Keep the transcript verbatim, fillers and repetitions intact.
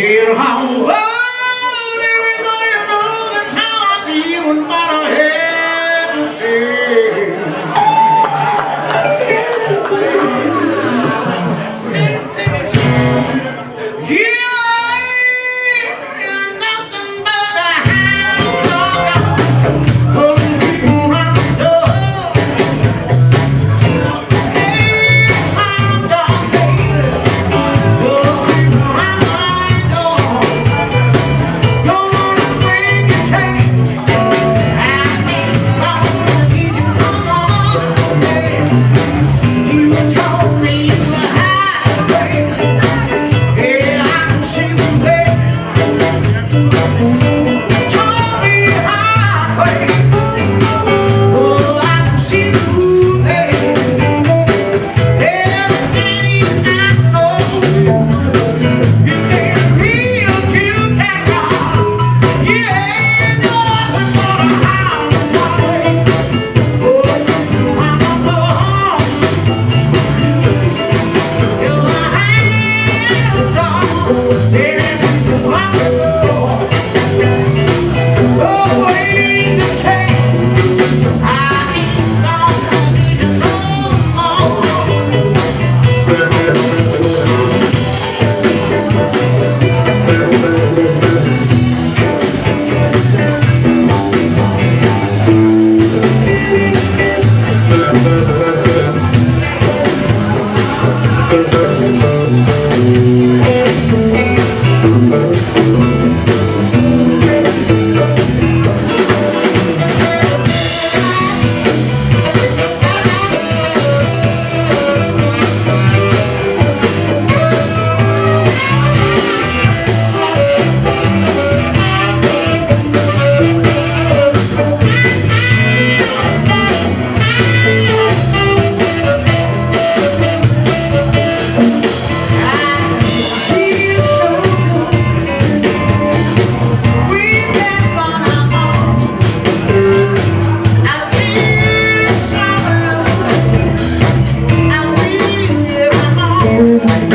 Yeah, how old everybody know that's how I feel and what I had to say. Yeah, I'm nothing but a hound dog. Come creeping round the door. Hey, hound dog, baby. Oh, creeping round my door. Don't wanna break your chain. I ain't gonna need you no more. Yeah. You told me you were high place. Yeah, I can see some there. Told me high place. Oh, I can see the moon there. Everything I know. You made a real cute cat dog. Yeah, nothing but a hound dog. Oh, I'm a home. You're a hound dog. Baby, I'm a dog. Oh, wait to change. I ain't gonna need you no more. I will, yeah, I'm on.